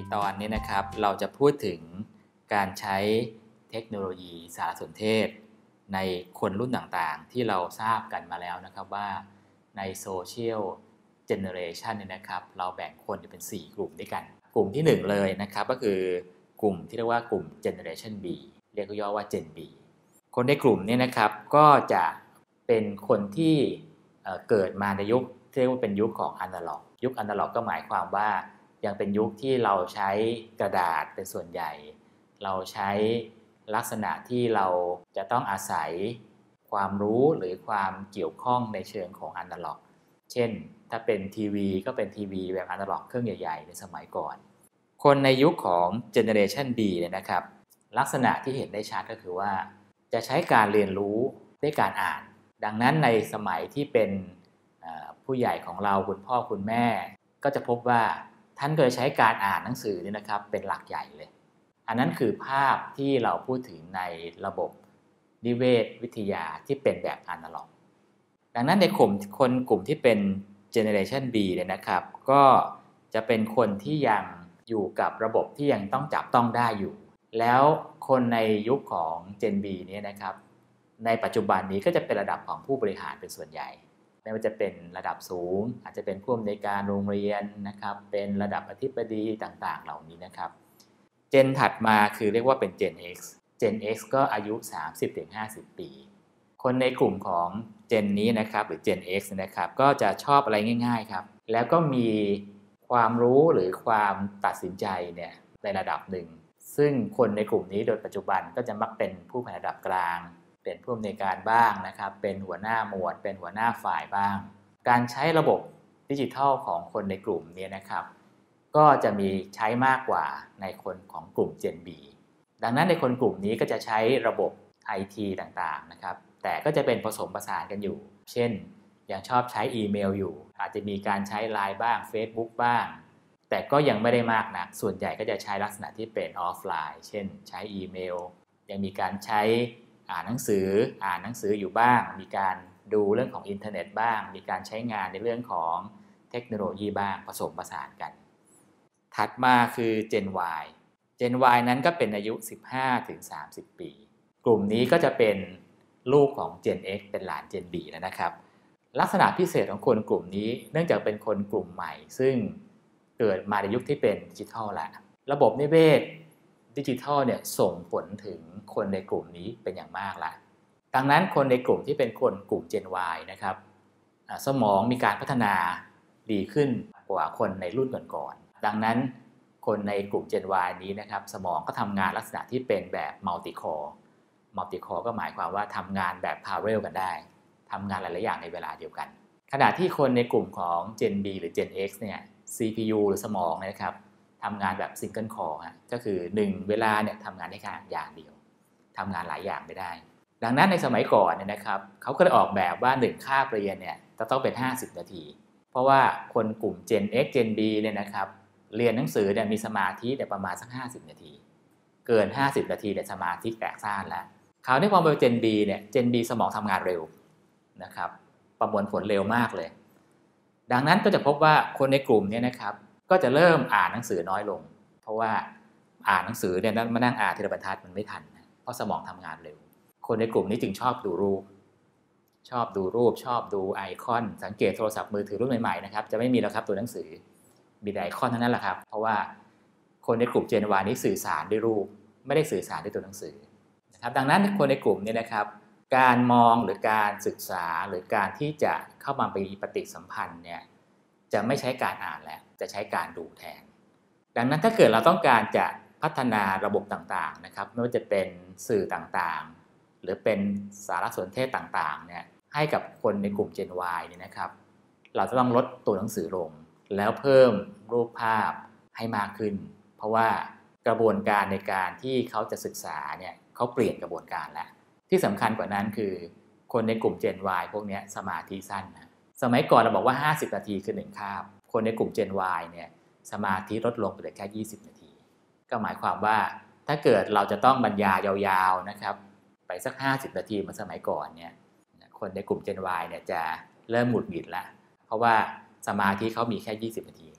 ตอนนี้นะครับเราจะพูดถึงการใช้เทคโนโลยีสารสนเทศในคนรุ่นต่างๆที่เราทราบกันมาแล้วนะครับว่าในโซเชียลเจเนอเรชันเนี่ยนะครับเราแบ่งคนเป็น4กลุ่มด้วยกันกลุ่มที่1เลยนะครับก็คือกลุ่มที่เรียกว่ากลุ่ม Generation B เรียกย่อว่า Gen B คนในกลุ่มนี้นะครับก็จะเป็นคนที่เกิดมาในยุคที่เรียกว่าเป็นยุคของอนาล็อกยุคอนาล็อกก็หมายความว่ายังเป็นยุคที่เราใช้กระดาษเป็นส่วนใหญ่เราใช้ลักษณะที่เราจะต้องอาศัยความรู้หรือความเกี่ยวข้องในเชิงของอนาล็อกเช่นถ้าเป็นทีวีก็เป็นทีวีแบบอนาล็อกเครื่องใหญ่ๆในสมัยก่อนคนในยุคของ Generation B เนี่ยนะครับลักษณะที่เห็นได้ชัดก็คือว่าจะใช้การเรียนรู้ด้วยการอ่านดังนั้นในสมัยที่เป็นผู้ใหญ่ของเราคุณพ่อคุณแม่ก็จะพบว่าท่านก็จะใช้การอ่านหนังสือนี่นะครับเป็นหลักใหญ่เลยอันนั้นคือภาพที่เราพูดถึงในระบบนิเวศวิทยาที่เป็นแบบอนาล็อกดังนั้นในกลุ่มที่เป็น Generation B เนี่ยนะครับก็จะเป็นคนที่ยังอยู่กับระบบที่ยังต้องจับต้องได้อยู่แล้วคนในยุคของ Gen B เนี่ยนะครับในปัจจุบันนี้ก็จะเป็นระดับของผู้บริหารเป็นส่วนใหญ่ไม่ว่าจะเป็นระดับสูงอาจจะเป็นผู้อำนวยการโรงเรียนนะครับเป็นระดับอธิบดีต่างๆเหล่านี้นะครับเจนถัดมาคือเรียกว่าเป็น Gen X Gen X ก็อายุ 30-50 ปีคนในกลุ่มของเจนนี้นะครับหรือ Gen X นะครับก็จะชอบอะไรง่ายๆครับแล้วก็มีความรู้หรือความตัดสินใจเนี่ยในระดับหนึ่งซึ่งคนในกลุ่มนี้โดยปัจจุบันก็จะมักเป็นผู้บริหารระดับกลางเป็นผู้อำนวยการบ้างนะครับเป็นหัวหน้าหมวดเป็นหัวหน้าฝ่ายบ้างการใช้ระบบดิจิทัลของคนในกลุ่มนี้นะครับก็จะมีใช้มากกว่าในคนของกลุ่ม Gen B ดังนั้นในคนกลุ่มนี้ก็จะใช้ระบบ IT ต่างๆนะครับแต่ก็จะเป็นผสมผสานกันอยู่เช่นยังชอบใช้อีเมลอยู่อาจจะมีการใช้ LINE บ้าง Facebook บ้างแต่ก็ยังไม่ได้มากนักส่วนใหญ่ก็จะใช้ลักษณะที่เป็นออฟไลน์เช่นใช้อีเมลยังมีการใช้อ่านหนังสืออยู่บ้างมีการดูเรื่องของอินเทอร์เน็ตบ้างมีการใช้งานในเรื่องของเทคโนโลยีบ้างผสมผสานกันถัดมาคือ Gen Y Gen Y นั้นก็เป็นอายุ 15-30 ปีกลุ่มนี้ก็จะเป็นลูกของ Gen X เป็นหลาน Gen B แล้วนะครับลักษณะพิเศษของคนกลุ่มนี้เนื่องจากเป็นคนกลุ่มใหม่ซึ่งเกิดมาในยุคที่เป็นดิจิทัลแล้วระบบนิเวศดิจิทัลเนี่ยส่งผลถึงคนในกลุ่มนี้เป็นอย่างมากละดังนั้นคนในกลุ่มที่เป็นคนกลุ่ม Gen Y นะครับสมองมีการพัฒนาดีขึ้นกว่าคนในรุ่นก่อนๆดังนั้นคนในกลุ่ม Gen Y นี้นะครับสมองก็ทำงานลักษณะที่เป็นแบบ multi core ก็หมายความว่าทำงานแบบ parallel กันได้ทำงานหลายๆอย่างในเวลาเดียวกันขณะที่คนในกลุ่มของ Gen B หรือ Gen X เนี่ย CPU หรือสมองนะครับทำงานแบบ single core ก็คือ1เวลาเนี่ยทำงานได้แค่อย่างเดียวทำงานหลายอย่างไม่ได้ดังนั้นในสมัยก่อนเนี่ยนะครับเขาก็เลยออกแบบว่า1คาบเรียนเนี่ยจะต้องเป็น50นาทีเพราะว่าคนกลุ่ม Gen X Gen B เนี่ยนะครับเรียนหนังสือเนี่ยมีสมาธิประมาณสัก50นาทีเกิน50นาทีเนี่ยสมาธิแตกซ่านแล้วคราวนี้พอมาเป็น Gen B เนี่ย Gen B สมองทำงานเร็วนะครับประมวลผลเร็วมากเลยดังนั้นก็จะพบว่าคนในกลุ่มนี้นะครับก็จะเริ่มอ่านหนังสือน้อยลงเพราะว่าอ่านหนังสือเนี่ยมานั่งอ่านทีละบรรทัดมันไม่ทันเพราะสมองทำงานเร็วคนในกลุ่มนี้จึงชอบดูรูปชอบดูไอคอนสังเกตโทรศัพท์มือถือรุ่นใหม่ๆนะครับจะไม่มีแล้วครับตัวหนังสือมีแต่ไอคอนเท่านั้นแหละครับเพราะว่าคนในกลุ่ม Gen Y นี้สื่อสารด้วยรูปไม่ได้สื่อสารด้วยตัวหนังสือนะครับดังนั้นคนในกลุ่มนี้นะครับการมองหรือการศึกษาหรือการที่จะเข้ามามีปฏิสัมพันธ์เนี่ยจะไม่ใช้การอ่านแล้วจะใช้การดูแทนดังนั้นถ้าเกิดเราต้องการจะพัฒนาระบบต่างๆนะครับไม่ว่าจะเป็นสื่อต่างๆหรือเป็นสารสนเทศต่างๆเนี่ยให้กับคนในกลุ่ม Gen Y เนี่ยนะครับเราจะต้องลดตัวหนังสือลงแล้วเพิ่มรูปภาพให้มากขึ้นเพราะว่ากระบวนการในการที่เขาจะศึกษาเนี่ยเขาเปลี่ยนกระบวนการแล้วที่สำคัญกว่านั้นคือคนในกลุ่ม Gen Y พวกนี้สมาธิสั้นนะสมัยก่อนเราบอกว่า50นาทีคือ1คาบคนในกลุ่ม Gen Y เนี่ยสมาธิลดลงไปเหลือแค่20นาทีก็หมายความว่าถ้าเกิดเราจะต้องบรรยายยาวๆนะครับไปสัก50นาทีเหมือนสมัยก่อนเนี่ยคนในกลุ่ม Gen Y เนี่ยจะเริ่มหงุดหงิดละเพราะว่าสมาธิเขามีแค่20นาที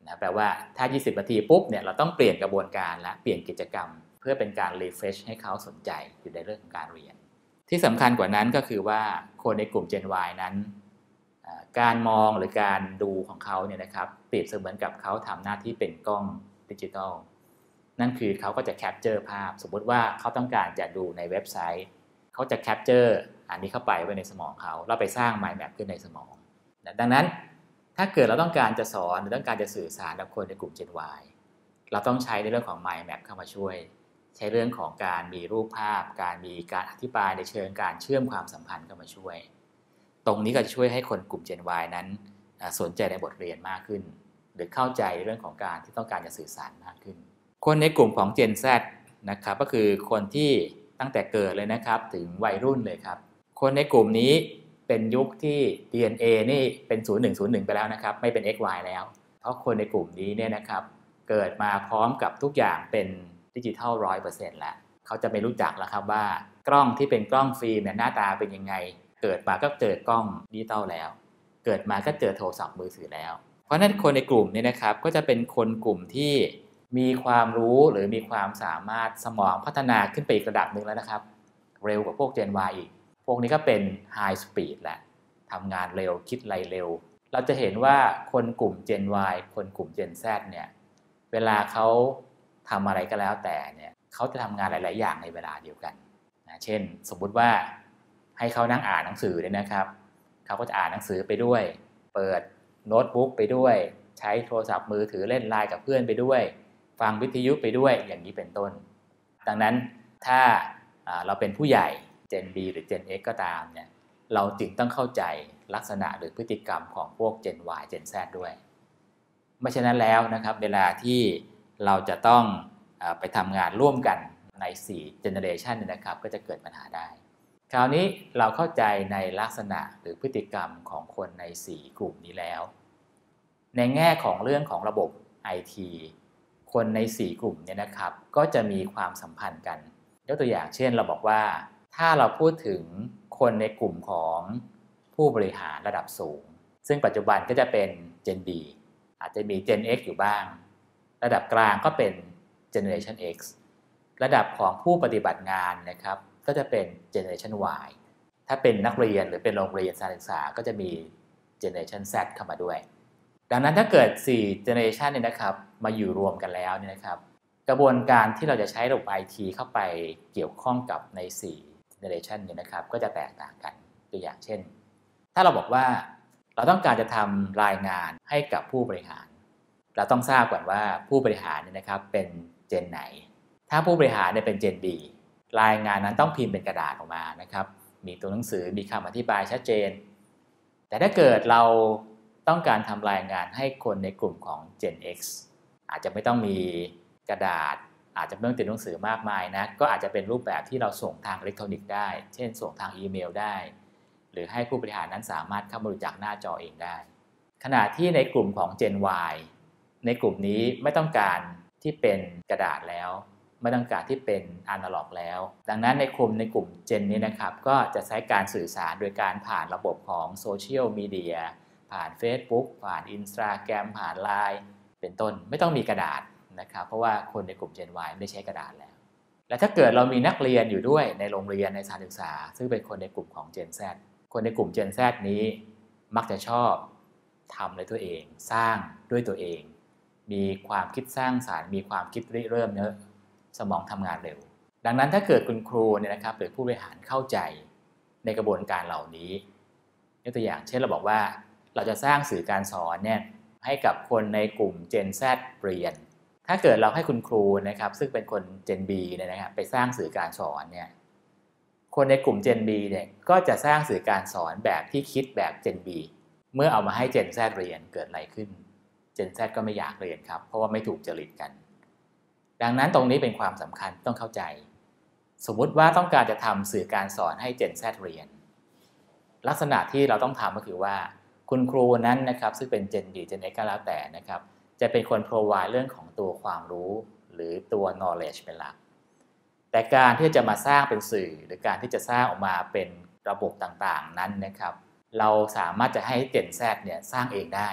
นะแปลว่าถ้า20นาทีปุ๊บเนี่ยเราต้องเปลี่ยนกระบวนการและเปลี่ยนกิจกรรมเพื่อเป็นการ refresh ให้เขาสนใจอยู่ในเรื่องของการเรียนที่สำคัญกว่านั้นก็คือว่าคนในกลุ่ม Gen Y นั้นการมองหรือการดูของเขาเนี่ยนะครับเปรียบเสมือนกับเขาทำหน้าที่เป็นกล้องดิจิทัลนั่นคือเขาก็จะแคปเจอร์ภาพสมมติว่าเขาต้องการจะดูในเว็บไซต์เขาจะแคปเจอร์อันนี้เข้าไปไว้ในสมองเขาแล้วไปสร้าง mind map ขึ้นในสมองดังนั้นถ้าเกิดเราต้องการจะสอนหรือต้องการจะสื่อสารกับคนในกลุ่ม Gen Y เราต้องใช้ในเรื่องของ mind map เข้ามาช่วยใช้เรื่องของการมีรูปภาพการมีการอธิบายในเชิงการเชื่อมความสัมพันธ์เข้ามาช่วยตรงนี้ก็จะช่วยให้คนกลุ่ม Gen Y นั้นสนใจในบทเรียนมากขึ้นหรือเข้าใจเรื่องของการที่ต้องการจะสื่อสารมากขึ้นคนในกลุ่มของ Gen Z นะครับก็คือคนที่ตั้งแต่เกิดเลยนะครับถึงวัยรุ่นเลยครับคนในกลุ่มนี้เป็นยุคที่ DNA นี่เป็น0101ไปแล้วนะครับไม่เป็น XY แล้วเพราะคนในกลุ่มนี้เนี่ยนะครับเกิดมาพร้อมกับทุกอย่างเป็นดิจิทัล 100% แล้วเขาจะไม่รู้จักแล้วครับว่ากล้องที่เป็นกล้องฟิล์มเนี่ยหน้าตาเป็นยังไงเกิดมาก็เจอกล้องดิจิตอลแล้วเกิดมาก็เจอโทรศัพท์มือถือแล้วเพราะนั้นคนในกลุ่มนี้นะครับก็จะเป็นคนกลุ่มที่มีความรู้หรือมีความสามารถสมองพัฒนาขึ้นไปอีกระดับหนึ่งแล้วนะครับเร็วกว่าพวก Gen Y อีกพวกนี้ก็เป็น High Speed แหละทำงานเร็วคิดอะไรเร็วเราจะเห็นว่าคนกลุ่ม Gen Y คนกลุ่ม Gen Z เนี่ยเวลาเขาทำอะไรก็แล้วแต่เนี่ยเขาจะทำงานหลายๆอย่างในเวลาเดียวกันนะเช่นสมมุติว่าให้เขานั่งอ่านหนังสือเนี่ยนะครับเขาก็จะอ่านหนังสือไปด้วยเปิดโน้ตบุ๊กไปด้วยใช้โทรศัพท์มือถือเล่นไลน์กับเพื่อนไปด้วยฟังวิทยุไปด้วยอย่างนี้เป็นต้นดังนั้นถ้าเราเป็นผู้ใหญ่ Gen B หรือ Gen X ก็ตามเนี่ยเราจึงต้องเข้าใจลักษณะหรือพฤติกรรมของพวก Gen Y Gen Z ด้วยไม่เช่นนั้นแล้วนะครับเวลาที่เราจะต้องไปทำงานร่วมกันใน4 Generation นะครับก็จะเกิดปัญหาได้คราวนี้เราเข้าใจในลักษณะหรือพฤติกรรมของคนใน4กลุ่มนี้แล้วในแง่ของเรื่องของระบบ IT คนใน4กลุ่มเนี่ยนะครับก็จะมีความสัมพันธ์กันยกตัวอย่างเช่นเราบอกว่าถ้าเราพูดถึงคนในกลุ่มของผู้บริหารระดับสูงซึ่งปัจจุบันก็จะเป็น Gen B อาจจะมี Gen X อยู่บ้างระดับกลางก็เป็น Generation X ระดับของผู้ปฏิบัติงานนะครับก็จะเป็น Generation Y ถ้าเป็นนักเรียนหรือเป็นโรงเรียนการศึกษาก็จะมี Generation Z เข้ามาด้วยดังนั้นถ้าเกิด4 Generation เนี่ยนะครับมาอยู่รวมกันแล้วเนี่ยนะครับกระบวนการที่เราจะใช้ระบบ IT เข้าไปเกี่ยวข้องกับใน4 Generation เนี่ยนะครับก็จะแตกต่างกันตัวอย่างเช่นถ้าเราบอกว่าเราต้องการจะทำรายงานให้กับผู้บริหารเราต้องทราบก่อนว่าผู้บริหารเนี่ยนะครับเป็นเจนไหนถ้าผู้บริหารเนี่ยเป็น Gen B รายงานนั้นต้องพิมพ์เป็นกระดาษออกมานะครับมีตัวหนังสือมีคำอธิบายชัดเจนแต่ถ้าเกิดเราต้องการทำรายงานให้คนในกลุ่มของ Gen X อาจจะไม่ต้องมีกระดาษอาจจะไม่ต้องติดหนังสือมากมายนะก็อาจจะเป็นรูปแบบที่เราส่งทางอิเล็กทรอนิกส์ได้เช่นส่งทางอีเมลได้หรือให้ผู้บริหารนั้นสามารถเข้ามาดูจากหน้าจอเองได้ขณะที่ในกลุ่มของ Gen Y ในกลุ่มนี้ไม่ต้องการที่เป็นกระดาษแล้วไม่ต้องการที่เป็นอนาล็อกแล้วดังนั้นในกลุ่ม Gen นี้นะครับก็จะใช้การสื่อสารโดยการผ่านระบบของโซเชียลมีเดียผ่าน Facebook ผ่าน Instagram ผ่าน LINE เป็นต้นไม่ต้องมีกระดาษนะครับเพราะว่าคนในกลุ่ม Gen Y ไม่ได้ใช้กระดาษแล้วและถ้าเกิดเรามีนักเรียนอยู่ด้วยในโรงเรียนในสถานศึกษาซึ่งเป็นคนในกลุ่มของ Gen Z คนในกลุ่ม Gen Z นี้มักจะชอบทำด้วยตัวเองสร้างด้วยตัวเองมีความคิดสร้างสรรค์มีความคิดริเริ่มเนอะสมองทำงานเร็วดังนั้นถ้าเกิดคุณครูเนี่ยนะครับหรือผู้บริหารเข้าใจในกระบวนการเหล่านี้ยกตัวอย่างเช่นเราบอกว่าเราจะสร้างสื่อการสอนเนี่ยให้กับคนในกลุ่ม Gen Z เรียนถ้าเกิดเราให้คุณครูนะครับซึ่งเป็นคน Gen B เนี่ยนะครับไปสร้างสื่อการสอนเนี่ยคนในกลุ่ม Gen B เนี่ยก็จะสร้างสื่อการสอนแบบที่คิดแบบ Gen B เมื่อเอามาให้ Gen Z เรียนเกิดอะไรขึ้น Gen Z ก็ไม่อยากเรียนครับเพราะว่าไม่ถูกจริตกันดังนั้นตรงนี้เป็นความสำคัญต้องเข้าใจสมมุติว่าต้องการจะทำสื่อการสอนให้ Gen Z เรียนลักษณะที่เราต้องทำก็คือว่าคุณครูนั้นนะครับซึ่งเป็น Gen B Gen X ก็แล้วแต่นะครับจะเป็นคน provide เรื่องของตัวความรู้หรือตัว knowledge เป็นหลักแต่การที่จะมาสร้างเป็นสื่อหรือการที่จะสร้างออกมาเป็นระบบต่างๆนั้นนะครับเราสามารถจะให้ Gen Z เนี่ยสร้างเองได้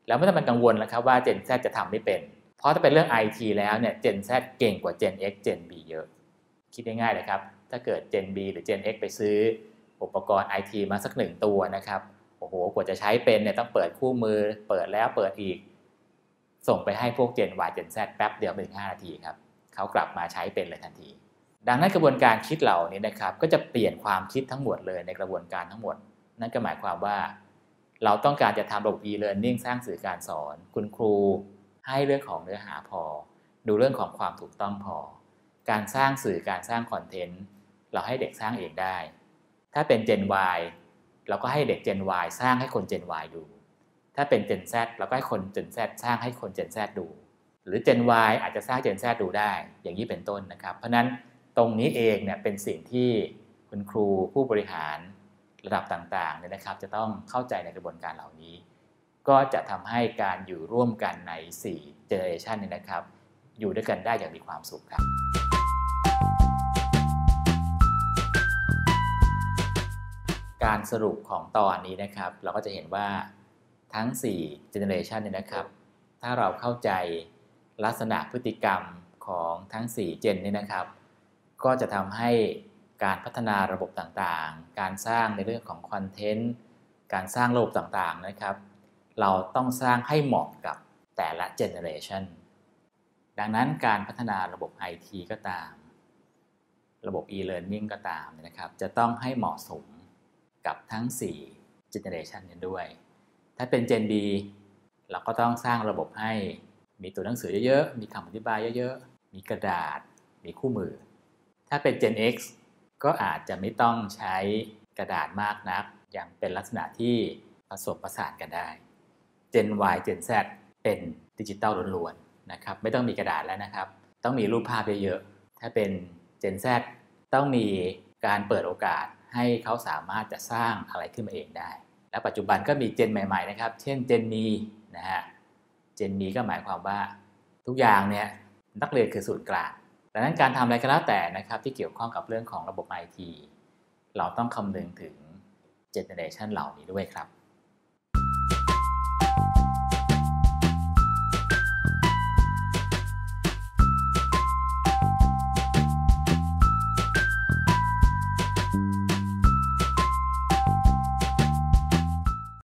แล้วไม่ต้องเป็นกังวลแล้วครับว่า Gen Z จะทำไม่เป็นเพราะถ้าเป็นเรื่อง IT แล้วเนี่ย Gen Z เก่งกว่า Gen X Gen B เยอะคิดง่ายๆเลยครับถ้าเกิด Gen B หรือ Gen X ไปซื้ออุปกรณ์ IT มาสัก1ตัวนะครับโอ้โหกว่าจะใช้เป็นเนี่ยต้องเปิดคู่มือเปิดแล้วเปิดอีกส่งไปให้พวก Gen Y Gen Z แป๊บเดียวไม่ถึง5 นาทีครับเขากลับมาใช้เป็นเลยทันทีดังนั้นกระบวนการคิดเหล่านี้นะครับก็จะเปลี่ยนความคิดทั้งหมดเลยในกระบวนการทั้งหมดนั่นก็หมายความว่าเราต้องการจะทำระบบ e-learning สร้างสื่อการสอนคุณครูให้เรื่องของเนื้อหาพอดูเรื่องของความถูกต้องพอการสร้างสื่อการสร้างคอนเทนต์เราให้เด็กสร้างเองได้ถ้าเป็น Gen Y เราก็ให้เด็ก Gen Y สร้างให้คน Gen Y ดูถ้าเป็น Gen Z เราก็ให้คน Gen Z สร้างให้คน Gen Z ดูหรือ Gen Y อาจจะสร้าง Gen Z ดูได้อย่างนี้เป็นต้นนะครับเพราะนั้นตรงนี้เองเนี่ยเป็นสิ่งที่คุณครูผู้บริหารระดับต่างๆเนี่ยนะครับจะต้องเข้าใจในกระบวนการเหล่านี้ก็จะทำให้การอยู่ร่วมกันใน4 generation เนี่ยนะครับอยู่ด้วยกันได้อย่างมีความสุขครับการสรุปของตอนนี้นะครับเราก็จะเห็นว่าทั้ง4 generation เนี่ยนะครับถ้าเราเข้าใจลักษณะพฤติกรรมของทั้ง4 gen เนี่ยนะครับก็จะทำให้การพัฒนาระบบต่างๆการสร้างในเรื่องของคอนเทนต์การสร้างระบบต่างๆนะครับเราต้องสร้างให้เหมาะกับแต่ละ generation ดังนั้นการพัฒนาระบบ IT ก็ตามระบบ e-learning ก็ตามนะครับจะต้องให้เหมาะสมกับทั้ง4 generation นี้ด้วยถ้าเป็น Gen B เราก็ต้องสร้างระบบให้มีตัวหนังสือเยอะๆมีคำอธิบายเยอะๆมีกระดาษมีคู่มือถ้าเป็น Gen X ก็อาจจะไม่ต้องใช้กระดาษมากนักอย่างเป็นลักษณะที่ผสมผสานกันได้ Gen Y Gen Z เป็นดิจิตอลล้วนๆนะครับไม่ต้องมีกระดาษแล้วนะครับต้องมีรูปภาพเยอะๆถ้าเป็น Gen Z ต้องมีการเปิดโอกาสให้เขาสามารถจะสร้างอะไรขึ้นมาเองได้และปัจจุบันก็มีเจนใหม่ๆนะครับเช่น Gen Me นะฮะ Gen Me ก็หมายความว่าทุกอย่างเนี่ยนักเรียนคือศูนย์กลางดังนั้นการทำอะไรก็แล้วแต่นะครับที่เกี่ยวข้องกับเรื่องของระบบ IT เราต้องคำนึงถึง Generation เหล่านี้ด้วยครับ